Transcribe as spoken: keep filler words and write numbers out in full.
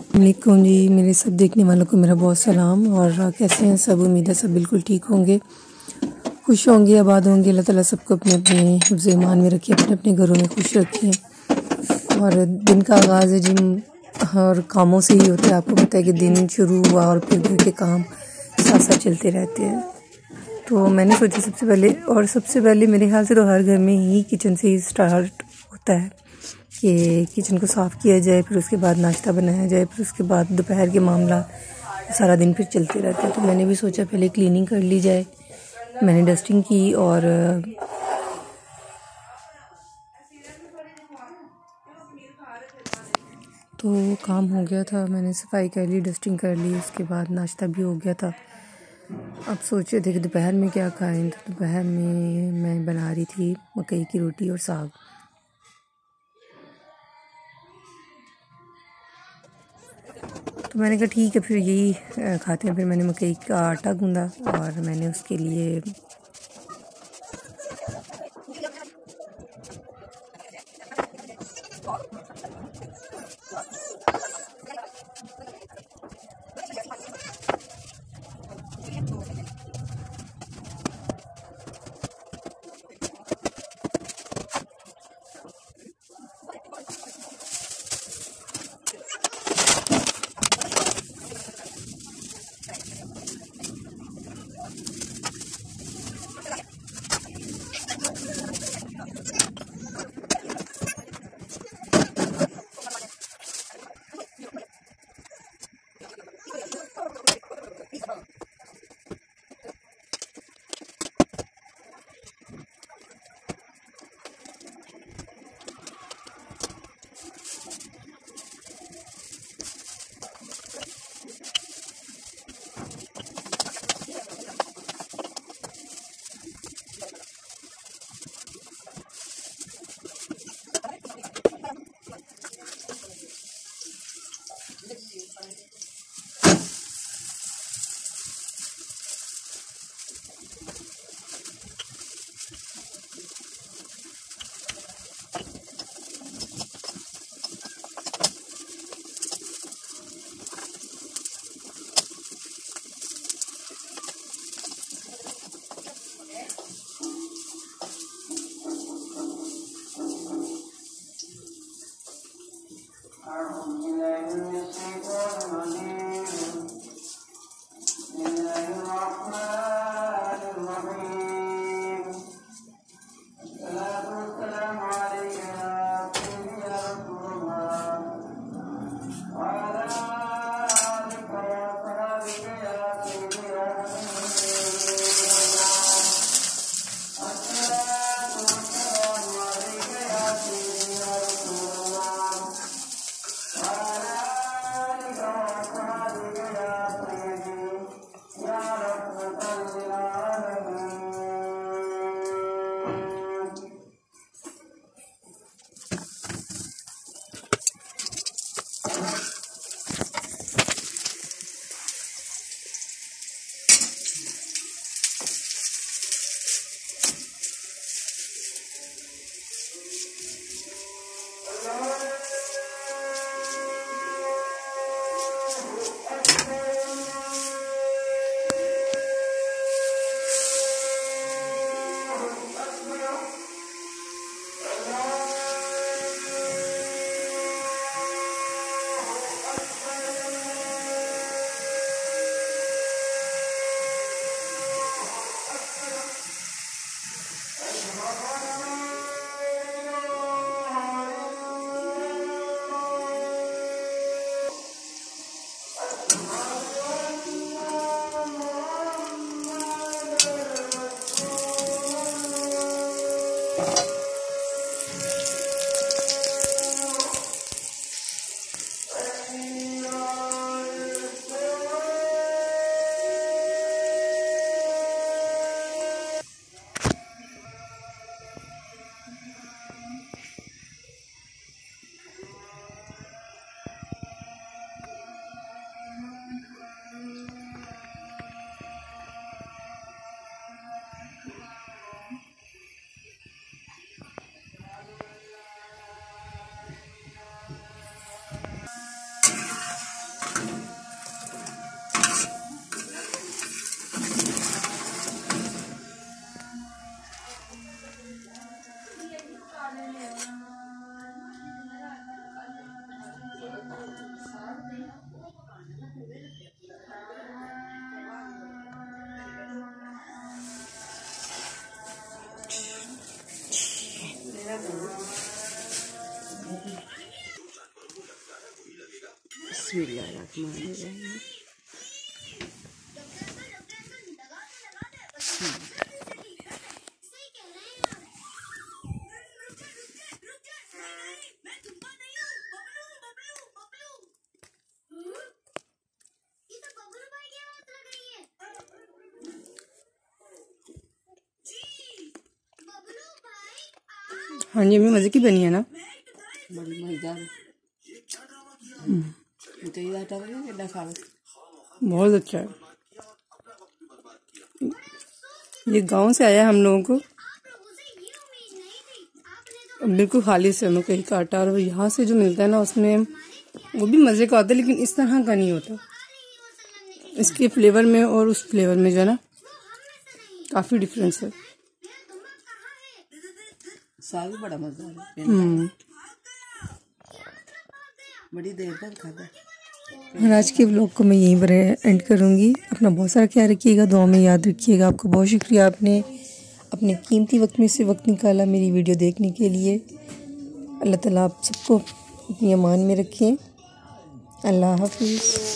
वालेकुम जी, मेरे सब देखने वालों को मेरा बहुत सलाम। और कैसे हैं सब? उम्मीद है सब बिल्कुल ठीक होंगे, खुश होंगे, आबाद होंगे। अल्लाह ताला सबको अपने अपने हिफ्ज़ ईमान में रखे, अपने अपने घरों में खुश रखें। और दिन का आगाज़ है जिन और कामों से ही होता है। आपको पता है कि दिन शुरू हुआ और फिर घर के काम साथ साथ चलते रहते हैं। तो मैंने सोचा सबसे पहले और सबसे पहले मेरे ख्याल से तो हर घर में ही किचन से ही स्टार्ट होता है कि किचन को साफ़ किया जाए, फिर उसके बाद नाश्ता बनाया जाए, फिर उसके बाद दोपहर के मामला सारा दिन फिर चलते रहते हैं। तो मैंने भी सोचा पहले क्लीनिंग कर ली जाए। मैंने डस्टिंग की और तो काम हो गया था, मैंने सफाई कर ली, डस्टिंग कर ली, उसके बाद नाश्ता भी हो गया था। अब सोच रहे थे कि दोपहर में क्या खाएं, तो दोपहर में मैं बना रही थी मकई की रोटी और साग। तो मैंने कहा ठीक है फिर यही खाते हैं। फिर मैंने मकई का आटा गूंदा और मैंने उसके लिए बिस्मिल्लाहिर्रहमानिर्रहीम। हाँ जी, अम्मी मज़े की बनी है ना। बड़ी मज़ेदार। मुझे ये आटा बना के खा लो। बहुत अच्छा है। ये गांव से आया हम लोगों को बिल्कुल खाली से में कहीं का आटा, और यहाँ से जो मिलता है ना उसमें वो भी मज़े का होता है, लेकिन इस तरह का नहीं होता। इसके फ्लेवर में और उस फ्लेवर में जो है ना काफ़ी डिफरेंस है। साग भी बड़ा मज़ेदार है। बड़ी देर तक खाता है। आज के व्लॉग को मैं यहीं पर एंड करूँगी। अपना बहुत सारा ख्याल रखिएगा, दुआ में याद रखिएगा। आपको बहुत शुक्रिया, आपने अपने कीमती वक्त में से वक्त निकाला मेरी वीडियो देखने के लिए। अल्लाह ताला आप सबको अपनी अमान में रखें। अल्लाह हाफिज़।